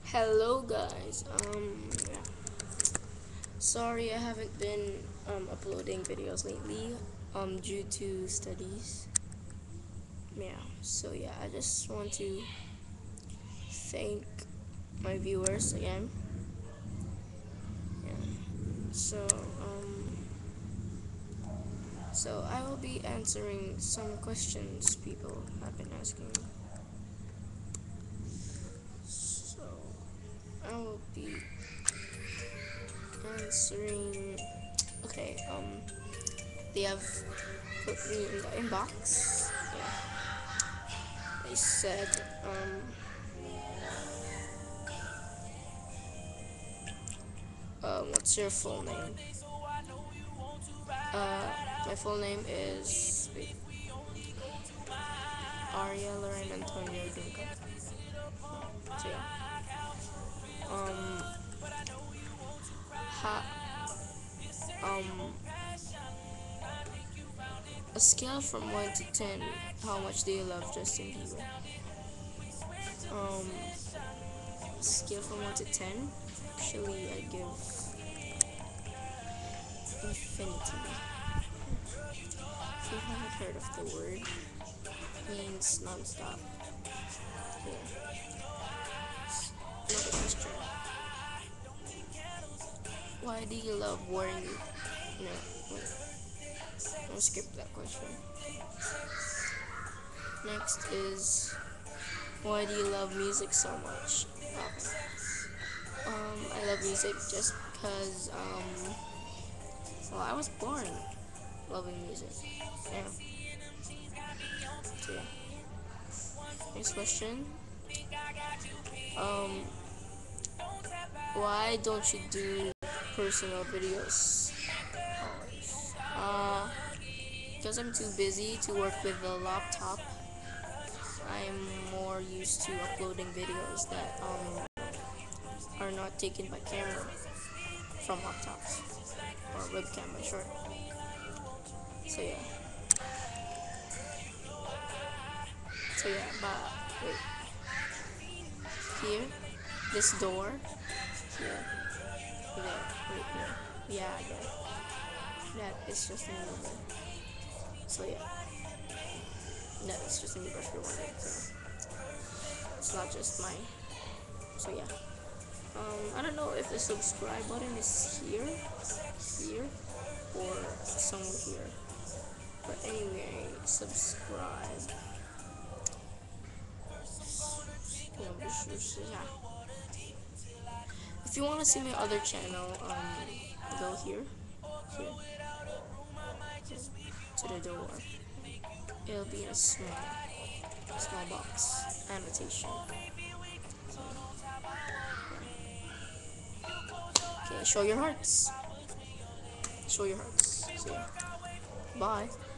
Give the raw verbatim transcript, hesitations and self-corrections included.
Hello guys. Um yeah. Sorry I haven't been um uploading videos lately um due to studies. Yeah. So yeah, I just want to thank my viewers again. Yeah. So um so I will be answering some questions people have been asking. So I will be answering. Okay, um they have put me in the inbox. Yeah. They said, um, uh, what's your full name? Uh, my full name is wait, Aria Lorraine Antonio Duncan. So yeah, um, ha, um, a scale from one to ten. How much do you love Justin Bieber? Um, scale from one to ten. Actually, I give infinity. If you haven't heard of the word, means non-stop. Yeah. Another question. Why do you love wearing? No, wait. I'll skip that question. Next is, why do you love music so much? Okay. Um, I love music just because um, well, I was born loving music. Yeah. So yeah. Next question. Um, why don't you do personal videos always? Uh, because I'm too busy to work with a laptop. I'm more used to uploading videos that um are not taken by camera from laptops or webcam in short. So yeah. So yeah, but wait, here, this door, here, there, wait, no, yeah, there. That is just a number. So yeah, that is just a new brush for one. So it's not just mine. So yeah. Um, I don't know if the subscribe button is here, here, or somewhere here. But anyway, subscribe. Yeah. If you want to see my other channel, um, go here, here, to the door. It'll be in a small, small box annotation. So, okay, show your hearts. Show your hearts. So, yeah. Bye.